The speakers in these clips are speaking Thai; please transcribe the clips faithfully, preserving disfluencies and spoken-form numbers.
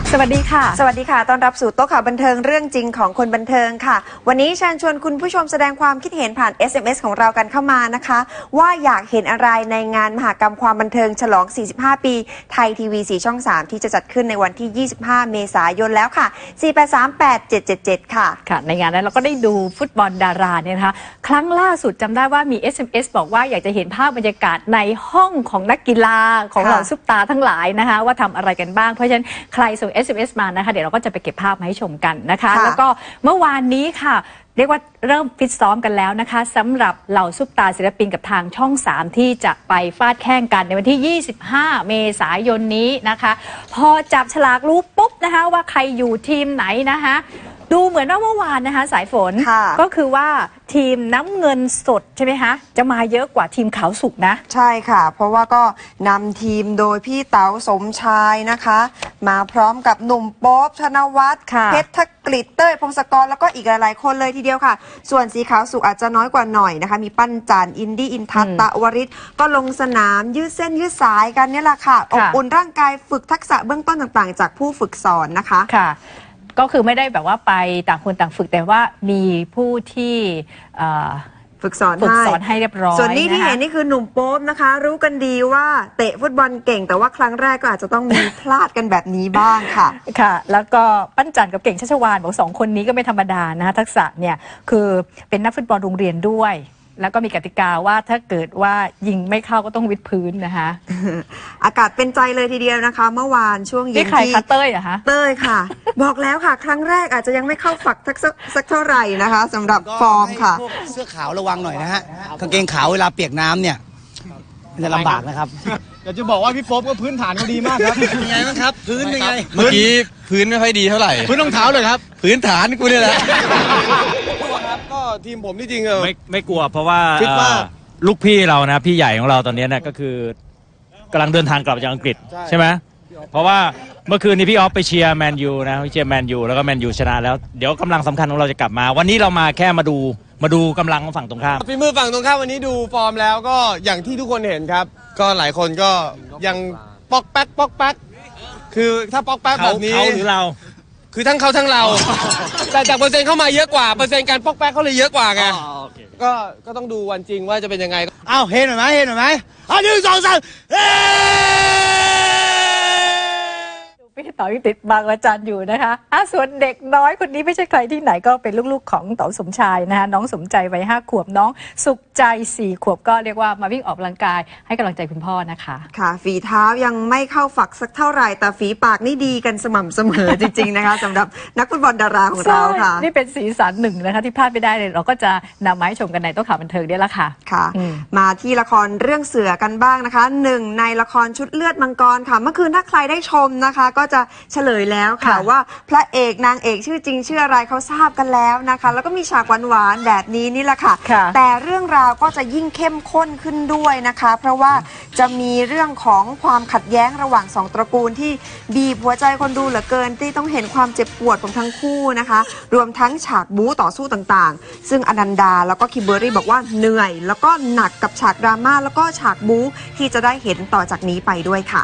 สวัสดีค่ะสวัสดีค่ะต้อนรับสู่โต๊ะข่าวบันเทิงเรื่องจริงของคนบันเทิงค่ะวันนี้เชิญชวนคุณผู้ชมแสดงความคิดเห็นผ่าน เอส เอ็ม เอส ของเรากันเข้ามานะคะว่าอยากเห็นอะไรในงานมหกรรมความบันเทิงฉลองสี่สิบห้าปีไทยทีวีสี่ช่องสามที่จะจัดขึ้นในวันที่ยี่สิบห้าเมษายนแล้วค่ะสี่ แปด สาม แปด เจ็ด เจ็ด เจ็ดค่ะค่ะในงานนั้นเราก็ได้ดูฟุตบอลดาราเนี่ยนะคะครั้งล่าสุดจำได้ว่ามี เอส เอ็ม เอส บอกว่าอยากจะเห็นภาพบรรยากาศในห้องของนักกีฬาของเหล่าซุปตาทั้งหลายนะคะว่าทำอะไรกันบ้างเพราะฉะนั้นใครส่ง เอส เอ็ม เอส มานะคะเดี๋ยวเราก็จะไปเก็บภาพมาให้ชมกันนะคะแล้วก็เมื่อวานนี้ค่ะเรียกว่าเริ่มฟิตซ้อมกันแล้วนะคะสำหรับเหล่าซุปตาศิลปินกับทางช่องสามที่จะไปฟาดแข่งกันในวันที่ยี่สิบห้าเมษายนนี้นะคะพอจับฉลากรู้ปุ๊บนะคะว่าใครอยู่ทีมไหนนะคะดูเหมือนว่าเมื่อวานนะคะสายฝนก็คือว่าทีมน้ำเงินสดใช่ไหมคะจะมาเยอะกว่าทีมขาวสุกนะใช่ค่ะเพราะว่าก็นำทีมโดยพี่เต๋าสมชายนะคะมาพร้อมกับหนุ่มโป๊ปธนวัฒน์เพชรธกฤษเต้ยพงศกรแล้วก็อีกหลายๆคนเลยทีเดียวค่ะส่วนสีขาวสุกอาจจะน้อยกว่าหน่อยนะคะมีปั้นจันอินดี้อินทัตตะวริศก็ลงสนามยืดเส้นยืดสายกันนี่แหละค่ะอบอุ่นร่างกายฝึกทักษะเบื้องต้นต่างๆจากผู้ฝึกสอนนะคะค่ะก็คือไม่ได้แบบว่าไปต่างคนต่างฝึกแต่ว่ามีผู้ที่ฝึกสอนฝึกสอนให้เรียบร้อยส่วนนี้ที่เห็นนี่คือหนุ่มโป๊ปนะคะรู้กันดีว่าเตะฟุตบอลเก่งแต่ว่าครั้งแรกก็อาจจะต้องมีพลาดกันแบบนี้บ้างค่ะค่ะแล้วก็ปั้นจันกับเก่งชัชวาลบอกสองคนนี้ก็ไม่ธรรมดานะคะทักษะเนี่ยคือเป็นนักฟุตบอลโรงเรียนด้วยแล้วก็มีกติกาว่าถ้าเกิดว่ายิงไม่เข้าก็ต้องวิดพื้นนะคะอากาศเป็นใจเลยทีเดียวนะคะเมื่อวานช่วงเย็นที่ใครคะเต้ยเหรอคะเต้ยค่ะบอกแล้วค่ะครั้งแรกอาจจะยังไม่เข้าฝักสักสักเท่าไหร่นะคะสำหรับฟอร์มค่ะเสื้อขาวระวังหน่อยนะฮะกางเกงขาวเวลาเปียกน้ำเนี่ยจะลำบากนะครับอยากจะบอกว่าพี่โป๊ปก็พื้นฐานเขาดีมากครับยังไงบ้างครับพื้นยังไงเมื่อกี้พื้นไม่ค่อยดีเท่าไหร่พื้นรองเท้าเลยครับพื้นฐานกูนี่แหละก็ทีมผมที่จริงเออไม่ไม่กลัวเพราะว่าลูกพี่เรานะพี่ใหญ่ของเราตอนนี้เนี่ยก็คือกำลังเดินทางกลับจากอังกฤษใช่ไหมเพราะว่าเมื่อคืนนี้พี่ออฟไปเชียร์แมนยูนะไปเชียร์แมนยูแล้วก็แมนยูชนะแล้วเดี๋ยวกำลังสำคัญของเราจะกลับมาวันนี้เรามาแค่มาดูมาดูกำลังของฝั่งตรงข้ามฝีมือฝั่งตรงข้ามวันนี้ดูฟอร์มแล้วก็อย่างที่ทุกคนเห็นครับก็หลายคนก็ยังป๊อกแป๊กป๊อกแป๊กคือถ้าป๊อกแป๊กแบบนี้เขาหรือเราคือทั้งเขาทั้งเราแต่จากเปอร์เซ็นต์เข้ามาเยอะกว่าเปอร์เซ็นต์การป๊อกแป๊กเขาเลยเยอะกว่าไงก็ก็ต้องดูวันจริงว่าจะเป็นยังไงอ้าวเห็นหน่อยไหมเห็นหน่อยไหมอ่ะหนึ่งสองสามเฮ้พี่ต่อยังติดบางอาจารย์อยู่นะคะอ่ะส่วนเด็กน้อยคนนี้ไม่ใช่ใครที่ไหนก็เป็นลูกๆของเต๋าสมชายนะคะน้องสมใจวัยห้าขวบน้องสุขใจสี่ขวบก็เรียกว่ามาวิ่งออกกำลังกายให้กำลังใจคุณพ่อนะคะค่ะฝีเท้ายังไม่เข้าฝักสักเท่าไหร่แต่ฝีปากนี่ดีกันสม่ำเสมอจริงๆนะคะสำหรับนักฟุตบอลดาราของเราค่ะนี่เป็นสีสันหนึ่งนะคะที่พลาดไม่ได้เลยเราก็จะนำมาให้ชมกันในโต๊ะข่าวบันเทิงได้ละค่ะค่ะมาที่ละครเรื่องเสือกันบ้างนะคะหนึ่งในละครชุดเลือดมังกรค่ะเมื่อคืนถ้าใครได้ชมนะคะก็จะเฉลยแล้วค่ะว่าพระเอกนางเอกชื่อจริงชื่ออะไรเขาทราบกันแล้วนะคะแล้วก็มีฉากหวานๆแบบนี้นี่แหละค่ะแต่เรื่องราวก็จะยิ่งเข้มข้นขึ้นด้วยนะคะเพราะว่าจะมีเรื่องของความขัดแย้งระหว่างสองตระกูลที่บีบหัวใจคนดูเหลือเกินที่ต้องเห็นความเจ็บปวดของทั้งคู่นะคะรวมทั้งฉากบู๊ต่อสู้ต่างๆซึ่งอนันดาแล้วก็คิมเบอร์รี่บอกว่าเหนื่อยแล้วก็หนักกับฉากดราม่าแล้วก็ฉากบู๊ที่จะได้เห็นต่อจากนี้ไปด้วยค่ะ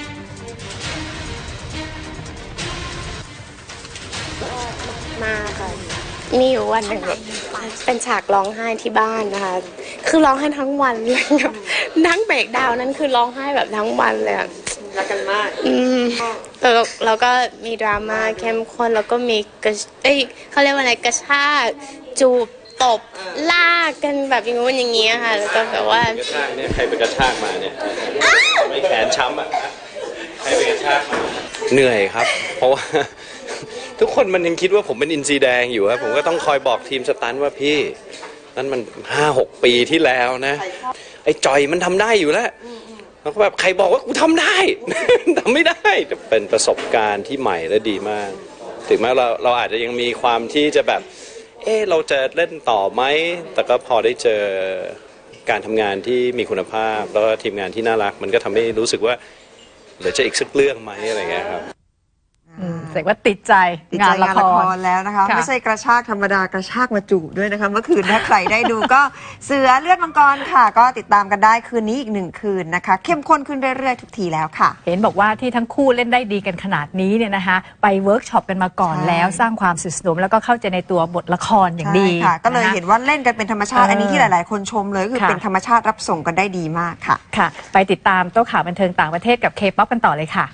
มาค่ะมีอยู่วันหนึ่งแบบเป็นฉากร้องไห้ที่บ้านนะคะคือร้องไห้ทั้งวันเลยแบบนั่งเบรกดาวนั้นคือร้องไห้แบบทั้งวันเลยอะรักกันมากอืมแต่เราก็มีดราม่าเข้มข้นแล้วก็มีกระเอ้ยเขาเรียกว่าอะไรกระชากจูบตบลากกันแบบอย่างงู้นอย่างงี้ค่ะแล้วก็แบบว่ากระชากเนี่ยใครเป็นกระชากมาเนี่ยไม่แขนช้ำอ่ะใครเป็นกระชากมาเหนื่อยครับเพราะว่าทุกคนมันยังคิดว่าผมเป็นอินทรีแดงอยู่ครับผมก็ต้องคอยบอกทีมสตันว่าพี่นั่นมันห้าหกปีที่แล้วนะไอ้จอยมันทำได้อยู่แล้วแล้วก็แบบใครบอกว่ากูทำได้ทำไม่ได้เป็นประสบการณ์ที่ใหม่และดีมากถึงแม้เราเราอาจจะยังมีความที่จะแบบเออเราจะเล่นต่อไหมแต่ก็พอได้เจอการทำงานที่มีคุณภาพแล้วก็ทีมงานที่น่ารักมันก็ทำให้รู้สึกว่าเดี๋ยวจะอีกสักเรื่องไหมอะไรเงี้ยครับแสดงว่าติดใจติดใจงานละงานคละครรแล้วนะคะค่ะไม่ใช่กระชากธรรมดากระชากมาจูบด้วยนะคะเมื่อคืนถ้าใครได้ดูก็เสือเลือดมังกรค่ะ ก็ติดตามกันได้คืนนี้อีกหนึ่งคืนนะคะเข้มข้นขึ้นเรื่อยๆทุกทีแล้วค่ะเห็นบอกว่าที่ทั้งคู่เล่นได้ดีกันขนาดนี้เนี่ยนะคะไปเวิร์กช็อปกันมาก่อนใช่แล้วสร้างความสนิทสนมแล้วก็เข้าใจในตัวบทละครอย่างดีใช่ค่ะ ก็เลยนะคะเห็นว่าเล่นกันเป็นธรรมชาติเอออัอันนี้ที่หลายๆ คนชมเลยคือค่ะเป็นธรรมชาติรับส่งกันได้ดีมากค่ะค่ะ ไปติดตามโต๊ะข่าวบันเทิงต่างประเทศกับ K-ป๊อป กันต่อเลยค่ะ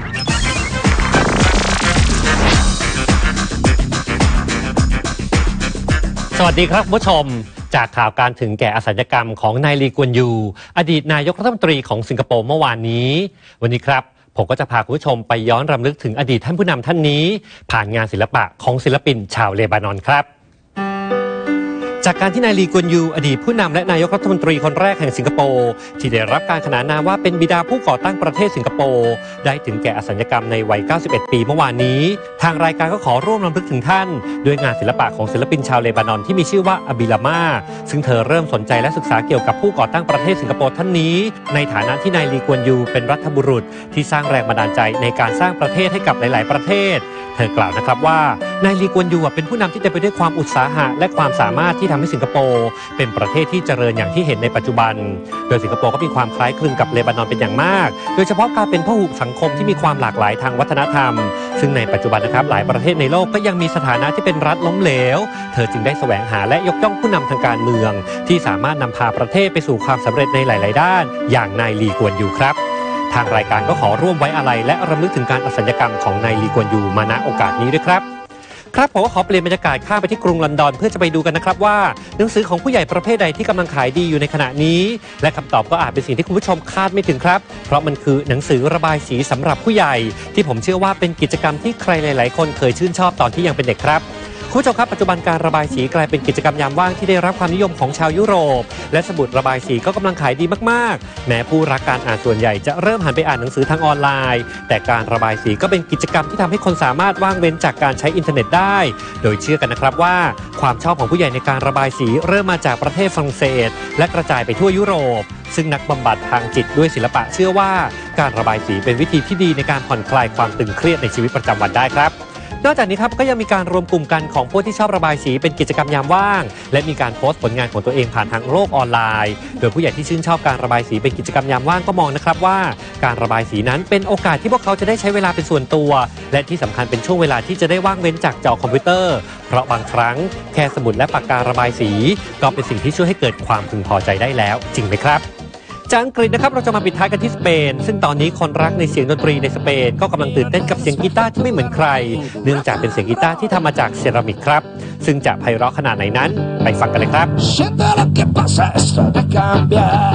สวัสดีครับผู้ชมจากข่าวการถึงแก่อสัญญกรรมของนายลีกวนยูอดีตนายกรัฐมนตรีของสิงคโปร์เมื่อวานนี้วันนี้ครับผมก็จะพาคุณผู้ชมไปย้อนรำลึกถึงอดีตท่านผู้นำท่านนี้ผ่านงานศิลปะของศิลปินชาวเลบานอนครับจากการที่นายลีกวนยูอดีตผู้นำและนายกรัฐมนตรีคนแรกแห่งสิงคโปร์ที่ได้รับการขนานนามว่าเป็นบิดาผู้ก่อตั้งประเทศสิงคโปร์ได้ถึงแก่อสัญญกรรมในวัยเก้าสิบเอ็ดปีเมื่อวานนี้ทางรายการก็ขอร่วมรำลึกถึงท่านด้วยงานศิลปะของศิลปินชาวเลบานอนที่มีชื่อว่าอาบิลามาซึ่งเธอเริ่มสนใจและศึกษาเกี่ยวกับผู้ก่อตั้งประเทศสิงคโปร์ท่านนี้ในฐานะที่นายลีกวนยูเป็นรัฐบุรุษที่สร้างแรงบันดาลใจในการสร้างประเทศให้กับหลาย ๆประเทศเธอกล่าวนะครับว่านายลีกวนยูเป็นผู้นำที่เต็มไปด้วยความอุตสาหะและความสามารถที่ทำให้สิงคโปร์เป็นประเทศที่เจริญอย่างที่เห็นในปัจจุบันโดยสิงคโปร์ก็มีความคล้ายคลึงกับเลบานอนเป็นอย่างมากโดยเฉพาะการเป็นพหุสังคมที่มีความหลากหลายทางวัฒนธรรมซึ่งในปัจจุบันนะครับหลายประเทศในโลกก็ยังมีสถานะที่เป็นรัฐล้มเหลวเธอจึงได้แสวงหาและยกย่องผู้นำทางการเมืองที่สามารถนำพาประเทศไปสู่ความสำเร็จในหลาย ๆ ด้านอย่างนายลีกวนยูครับทางรายการก็ขอร่วมไว้อาลัยและรำลึกถึงการอสัญญกรรมของนายลีกวนยูมาณโอกาสนี้ด้วยครับครับผมก็ขอเปลี่ยนบรรยากาศข้ามไปที่กรุงลอนดอนเพื่อจะไปดูกันนะครับว่าหนังสือของผู้ใหญ่ประเภทใดที่กำลังขายดีอยู่ในขณะนี้และคำตอบก็อาจเป็นสิ่งที่คุณผู้ชมคาดไม่ถึงครับเพราะมันคือหนังสือระบายสีสำหรับผู้ใหญ่ที่ผมเชื่อว่าเป็นกิจกรรมที่ใครหลายๆคนเคยชื่นชอบตอนที่ยังเป็นเด็กครับคุณผู้ชมครับปัจจุบันการระบายสีกลายเป็นกิจกรรมยามว่างที่ได้รับความนิยมของชาวยุโรปและสมุดระบายสีก็กำลังขายดีมากๆแม้ผู้รักการอ่านส่วนใหญ่จะเริ่มหันไปอ่านหนังสือทางออนไลน์แต่การระบายสีก็เป็นกิจกรรมที่ทำให้คนสามารถว่างเว้นจากการใช้อินเทอร์เน็ตได้โดยเชื่อกันนะครับว่าความชอบของผู้ใหญ่ในการระบายสีเริ่มมาจากประเทศฝรั่งเศสและกระจายไปทั่วยุโรปซึ่งนักบำบัดทางจิตด้วยศิลปะเชื่อว่าการระบายสีเป็นวิธีที่ดีในการผ่อนคลายความตึงเครียดในชีวิตประจำวันได้ครับนอกจากนี้ครับก็ยังมีการรวมกลุ่มกันของผู้ที่ชอบระบายสีเป็นกิจกรรมยามว่างและมีการโพสต์ผลงานของตัวเองผ่านทางโลกออนไลน์โดยผู้ใหญ่ที่ชื่นชอบการระบายสีเป็นกิจกรรมยามว่างก็มองนะครับว่าการระบายสีนั้นเป็นโอกาสที่พวกเขาจะได้ใช้เวลาเป็นส่วนตัวและที่สำคัญเป็นช่วงเวลาที่จะได้ว่างเว้นจากจอคอมพิวเตอร์เพราะบางครั้งแค่สมุดและปากการะบายสีก็เป็นสิ่งที่ช่วยให้เกิดความพึงพอใจได้แล้วจริงไหมครับจากอังกฤษนะครับเราจะมาปิดท้ายกันที่สเปนซึ่งตอนนี้คนรักในเสียงดนตรีในสเปนก็กำลังตื่นเต้นกับเสียงกีตาร์ที่ไม่เหมือนใครเนื่องจากเป็นเสียงกีตาร์ที่ทำมาจากเซรามิกครับซึ่งจะไพเราะขนาดไหนนั้นไปฟังกันเลยครับ Siente lo que pasa, esto de cambiar.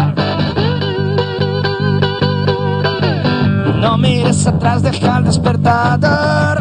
No mires atrás, deja el despertador.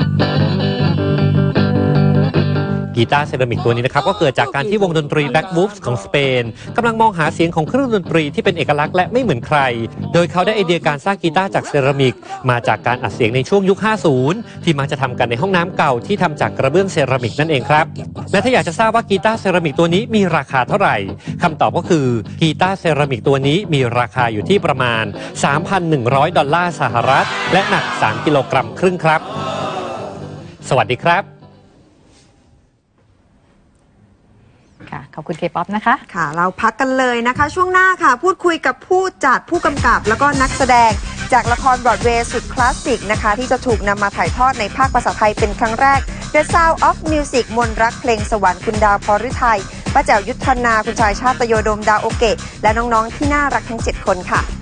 กีตาร์เซรามิกตัวนี้นะครับก็เกิดจากการที่วงดนตรี Black Wolves ของสเปนกำลังมองหาเสียงของเครื่องดนตรีที่เป็นเอกลักษณ์และไม่เหมือนใครโดยเขาได้ไอเดียการสร้างกีตาร์จากเซรามิกมาจากการอัดเสียงในช่วงยุค ห้าสิบ ที่มักจะทำกันในห้องน้ำเก่าที่ทำจากกระเบื้องเซรามิกนั่นเองครับและถ้าอยากจะทราบว่ากีตาร์เซรามิกตัวนี้มีราคาเท่าไหร่คำตอบก็คือกีตาร์เซรามิกตัวนี้มีราคาอยู่ที่ประมาณ สามพันหนึ่งร้อย ดอลลาร์สหรัฐและหนักสามกิโลกรัมครึ่งครับสวัสดีครับขอบคุณ K-ป๊อป นะคะค่ะเราพักกันเลยนะคะช่วงหน้าค่ะพูดคุยกับผู้จัดผู้กำกับแล้วก็นักแสดงจากละครบรอดเวย์สุดคลาสสิกนะคะที่จะถูกนำมาถ่ายทอดในภาคภาษาไทยเป็นครั้งแรก The Sound of Music มนต์รักเพลงสวรรค์คุณดาวพรฤทัยป้าแจ๋วยุทธนาคุณชายชาติโยดมดาวโอเกะและน้องๆที่น่ารักทั้งเจ็ดคนค่ะ